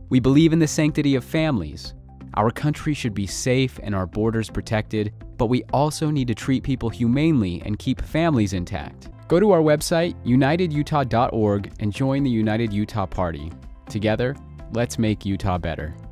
We believe in the sanctity of families. Our country should be safe and our borders protected, but we also need to treat people humanely and keep families intact. Go to our website, unitedutah.org, and join the United Utah Party. Together, let's make Utah better.